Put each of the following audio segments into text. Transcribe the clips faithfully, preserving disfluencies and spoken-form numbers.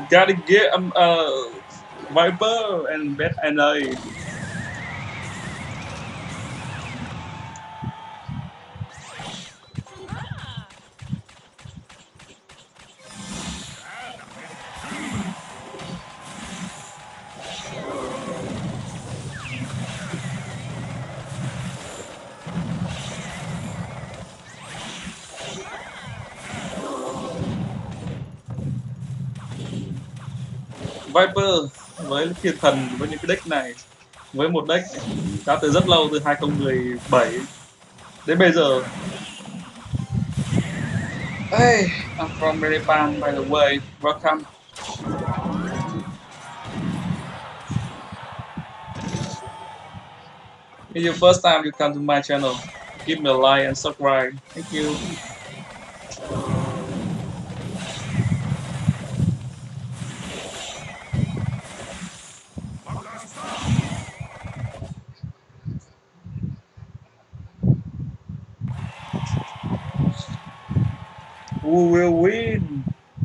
gotta get um uh Viper and bet and ơi. Viper với thiên thần với những cái deck này, với một deck đã từ rất lâu, từ hai không một bảy đến bây giờ. Hey, I'm from Japan, by the way. Welcome. It's your first time you come to my channel. Give me a like and subscribe. Thank you. Who will win?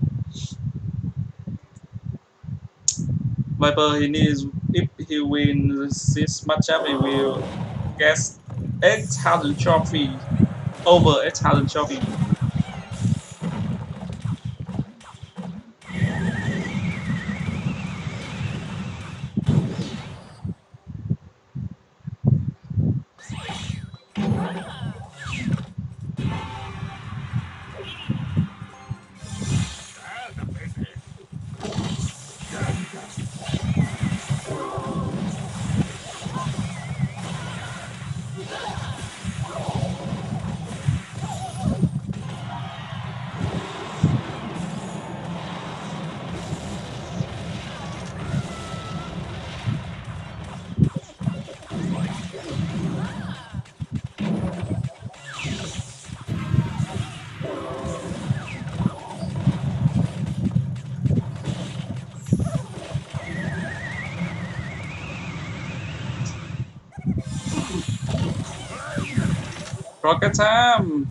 Viper, he needs, if he wins this matchup, he will get eight thousand trophy. Over eight thousand trophy. Rocket time!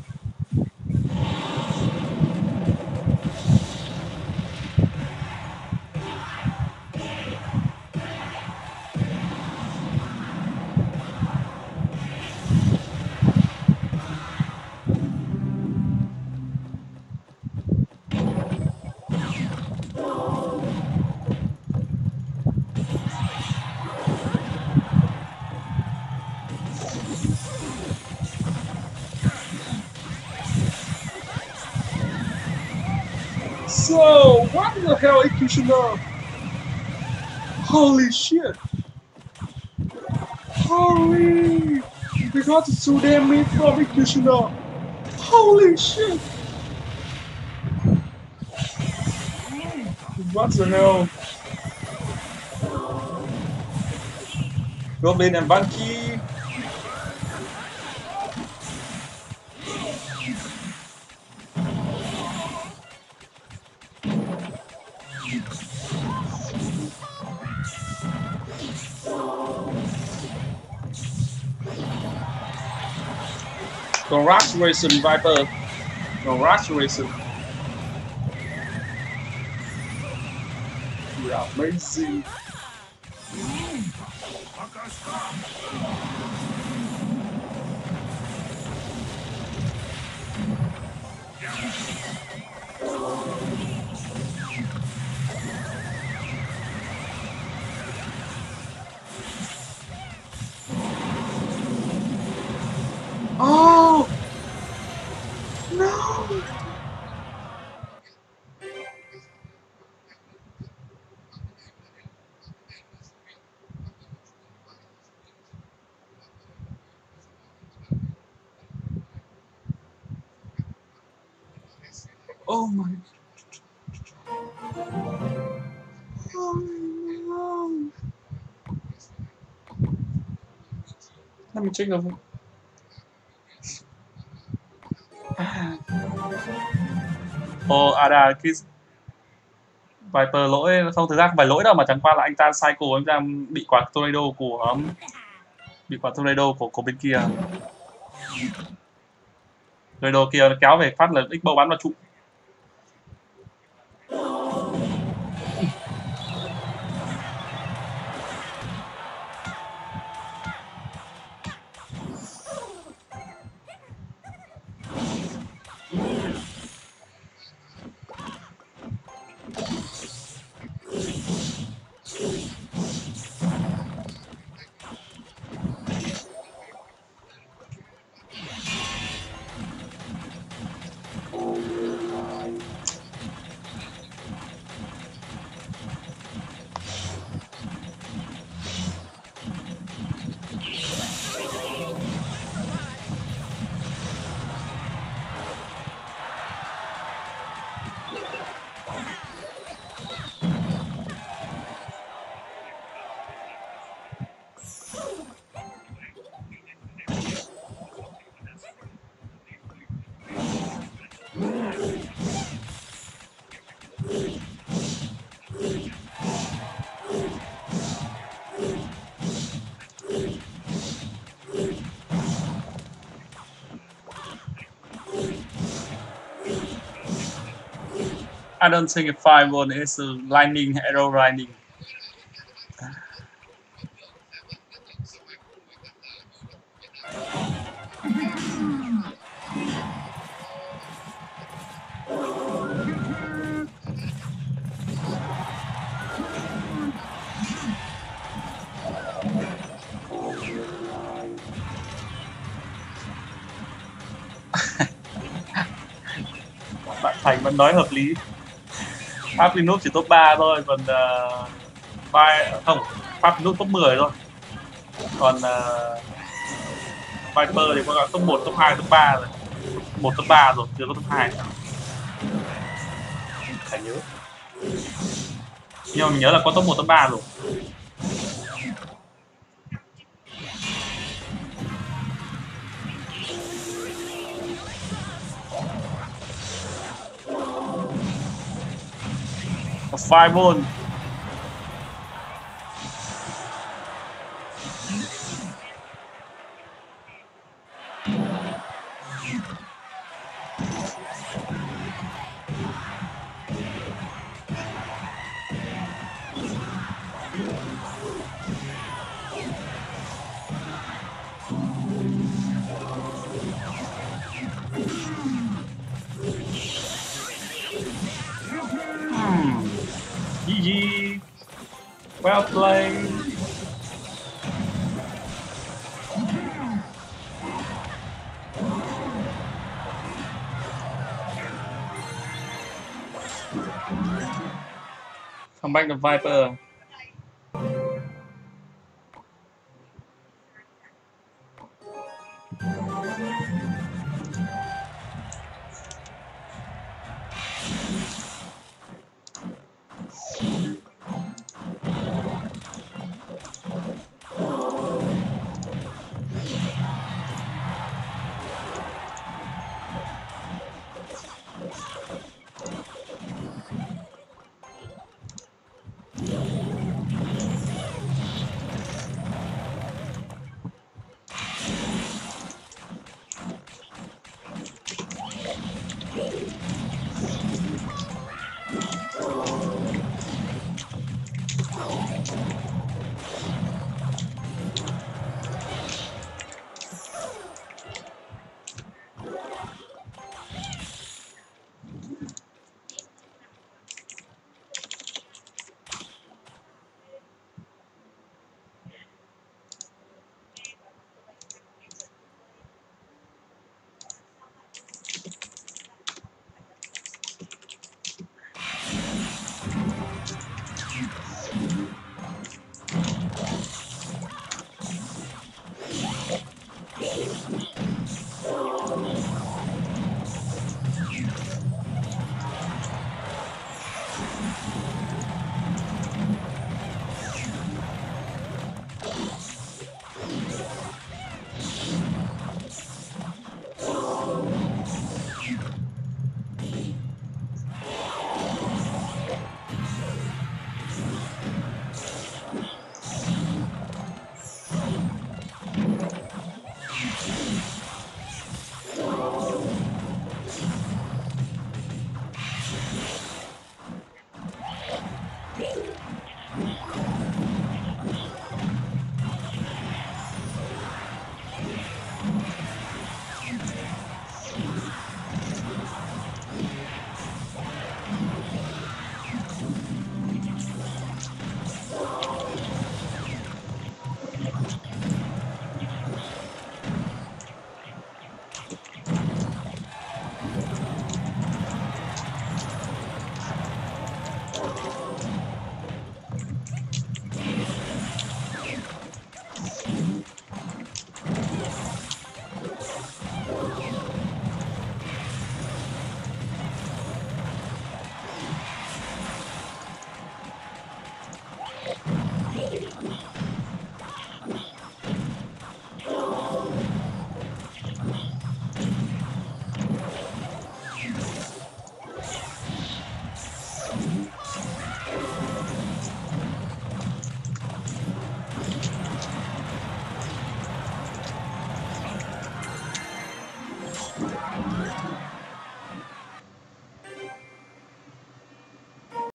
So, what the hell, Executioner? Holy shit! Holy! We got so damn meat from Executioner! Holy shit! What the hell? Goblin and Bunky. Congratulations, Viper. Congratulations. You are amazing. Oh no! Oh my! Oh no! Let me check over. Ồ, à đà, cái Viper lỗi không, thực ra không phải lỗi đâu, mà chẳng qua là anh ta cycle, anh ta bị quả tornado của um, bị quả tornado của của bên kia. Tornado kia nó kéo về phát là X-Bow bắn vào trụ. I don't think if five one is lightning arrow lightning. Bạn Thành vẫn nói hợp lý. Pháp Linux chỉ top ba thôi, còn uh, vai không Pháp Linux top mười thôi, còn uh, Viper thì có cả top một, top hai, top ba rồi, một top ba rồi, chưa có top hai. Phải nhớ, nhưng mà mình nhớ là có top một, top ba rồi. Fireball. G G. Well played. Come back the Viper.